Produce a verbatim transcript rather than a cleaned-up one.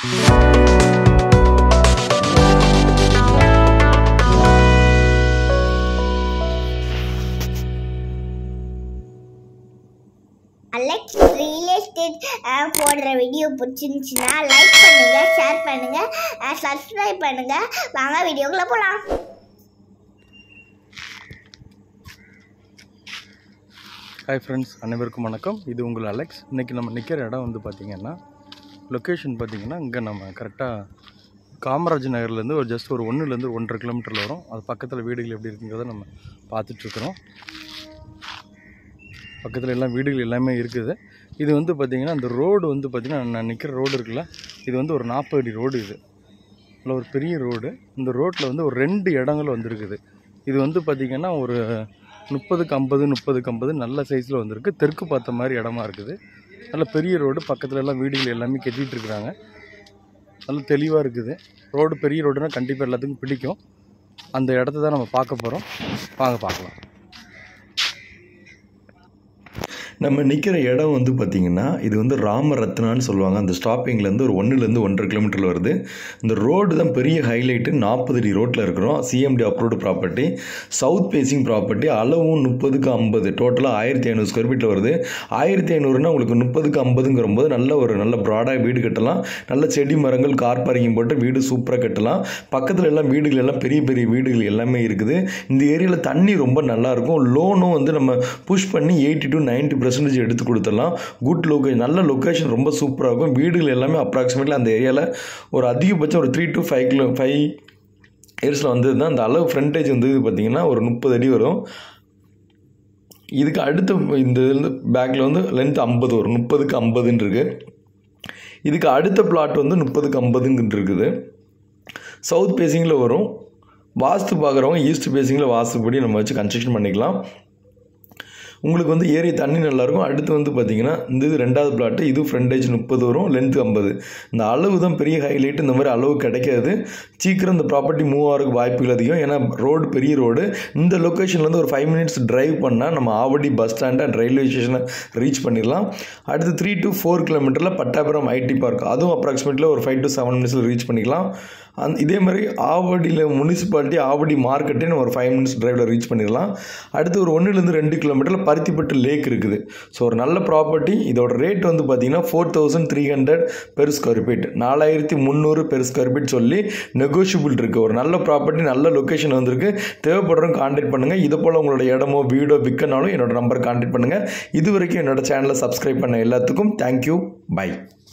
Alex real estate போடுற வீடியோ பிடிச்சிருந்துச்சுன்னா லைக் பண்ணுங்க, ஷேர் பண்ணுங்க, சப்ஸ்கிரைப் பண்ணுங்க. வாங்க வீடியோக்குள்ள போலாம். ஹாய் ஃப்ரெண்ட்ஸ், அனைவருக்கும் வணக்கம். இது உங்கள் அலெக்ஸ். இன்றைக்கி நம்ம நிற்கிற இடம் வந்து பார்த்திங்கன்னா, லொக்கேஷன் பார்த்திங்கன்னா இங்கே நம்ம கரெக்டாக காமராஜ் நகர்லேருந்து ஒரு ஜஸ்ட் ஒரு ஒன்றுலேருந்து ஒன்றரை கிலோமீட்டரில் வரும். அது பக்கத்தில் வீடுகள் எப்படி இருக்குங்கிறத நம்ம பார்த்துட்ருக்குறோம். பக்கத்தில் எல்லாம் வீடுகள் எல்லாமே இருக்குது. இது வந்து பார்த்திங்கன்னா அந்த ரோடு வந்து பார்த்திங்கன்னா நான் நிற்கிற ரோடு இருக்குல்ல, இது வந்து ஒரு நாற்பது அடி ரோடு. இது இல்லை ஒரு பெரிய ரோடு. இந்த ரோட்டில் வந்து ஒரு ரெண்டு இடங்கள் வந்துருக்குது. இது வந்து பார்த்திங்கன்னா ஒரு முப்பதுக்கு ஐம்பது முப்பதுக்கு ஐம்பது நல்ல சைஸில் வந்திருக்கு. தெற்கு பார்த்த மாதிரி இடமா இருக்குது. நல்ல பெரிய ரோடு. பக்கத்தில் எல்லாம் வீடுகள் எல்லாமே கட்டிகிட்டு இருக்கிறாங்க. நல்ல தெளிவாக இருக்குது. ரோடு பெரிய ரோடுனா கண்டிப்பாக எல்லாத்துக்கும் பிடிக்கும். அந்த இடத்த தான் நம்ம பார்க்க போகிறோம். வாங்க பார்க்கலாம். நம்ம நிற்கிற இடம் வந்து பார்த்திங்கன்னா இது வந்து ராமரத்னான்னு சொல்லுவாங்க. அந்த ஸ்டாப்பிங்லேருந்து ஒரு ஒன்றுலேருந்து ஒன்றரை கிலோமீட்டரில் வருது. இந்த ரோடு தான் பெரிய ஹைலைட்டு. நாற்பது அடி ரோட்டில் இருக்கிறோம். CMT approved property, south facing property. அளவும் முப்பதுக்கு ஐம்பது, டோட்டலாக ஆயிரத்தி ஐநூறு ஸ்கொயர் ஃபீட்டில் வருது. ஆயிரத்தி ஐநூறுனா உங்களுக்கு முப்பதுக்கு ஐம்பதுங்கிற போது நல்ல ஒரு நல்ல ப்ராடாக வீடு கட்டலாம். நல்ல செடி மரங்கள், கார் பார்க்கிங் போட்டு வீடு சூப்பராக கட்டலாம். பக்கத்தில் எல்லாம் வீடுகள் எல்லாம் பெரிய பெரிய வீடுகள் எல்லாமே இருக்குது. இந்த ஏரியாவில் தண்ணி ரொம்ப நல்லாயிருக்கும். லோனும் வந்து நம்ம புஷ் பண்ணி எயிட்டி டு நைன்ட்டி பர்சன்டேஜ் எடுத்து கொடுத்துடலாம். குட் லொக்கேஷன், நல்ல லொக்கேஷன், ரொம்ப சூப்பராக இருக்கும். வீடுகள் எல்லாமே அப்ராக்சிமேட்லி அந்த ஏரியாவில் ஒரு அதிகபட்சம் ஒரு three to five kilo five இயர்ஸில் வந்தது தான். அந்த அளவு ஃப்ரண்டேஜ் வந்து இது பார்த்திங்கன்னா ஒரு முப்பது அடி வரும். இதுக்கு அடுத்த இந்த இதில் பேக்கில் வந்து லென்த் ஐம்பது வரும். முப்பதுக்கு ஐம்பதுன்னு இருக்குது. இதுக்கு அடுத்த பிளாட் வந்து முப்பதுக்கு ஐம்பதுங்கிட்டு இருக்குது. சவுத் ஃபேஸிங்கில் வரும். வாஸ்து பார்க்குறவங்க ஈஸ்ட் ஃபேஸிங்கில் வாஸ்துப்படி நம்ம வச்சு கன்ஸ்ட்ரக்ஷன் பண்ணிக்கலாம். உங்களுக்கு வந்து ஏரியா தண்ணி நல்லாயிருக்கும். அடுத்து வந்து பார்த்திங்கன்னா இந்த இது ரெண்டாவது பிளாட்டு. இது ஃப்ரண்டேஜ் முப்பது வரும், லென்த்து ஐம்பது. இந்த அளவு தான் பெரிய ஹைலைட். இந்த மாதிரி அளவு கிடைக்காது. சீக்கிரம் இந்த ப்ராப்பர்ட்டி மூவ் ஆகிறதுக்கு வாய்ப்புகள் அதிகம். ஏன்னா ரோடு பெரிய ரோடு. இந்த லொக்கேஷன்லேருந்து ஒரு ஃபைவ் மினிட்ஸ் ட்ரைவ் பண்ணால் நம்ம Avadi bus stand and railway ஸ்டேஷனை ரீச் பண்ணிடலாம். அடுத்து த்ரீ டு ஃபோர் கிலோமீட்டரில் பட்டாபுரம் ஐடி பார்க், அதுவும் அப்ராக்சிமேட்லி ஒரு ஃபைவ் டு செவன் மினிட்ஸில் ரீச் பண்ணிக்கலாம். அந் இதே மாதிரி ஆவடியில் முனிசிபாலிட்டி ஆவடி மார்க்கெட்டே நம்ம ஒரு ஃபைவ் மினிட்ஸ் ட்ரைவில் ரீச் பண்ணிடலாம். அடுத்து ஒரு ஒன்றுலேருந்து ரெண்டு கிலோமீட்டரில் பருத்திப்பட்டு லேக் இருக்குது. ஸோ ஒரு நல்ல ப்ராப்பர்ட்டி. இதோட ரேட் வந்து பார்த்திங்கன்னா four thousand three hundred per square feet, நாலாயிரத்தி முந்நூறு பெர் ஸ்கொயர் ஃபீட் சொல்லி நெகோஷியபிள் இருக்குது. ஒரு நல்ல ப்ராப்பர்ட்டி, நல்ல லொக்கேஷன் வந்திருக்கு. தேவைப்படுறவங்க கான்டாக்ட் பண்ணுங்கள். இது போல் உங்களோட இடமோ வீடோ விற்கனாலும் என்னோட நம்பர் கான்டாக்ட் பண்ணுங்கள். இது வரைக்கும் என்னோட சேனலை சப்ஸ்கிரைப் பண்ண எல்லாத்துக்கும் தேங்க்யூ. பை.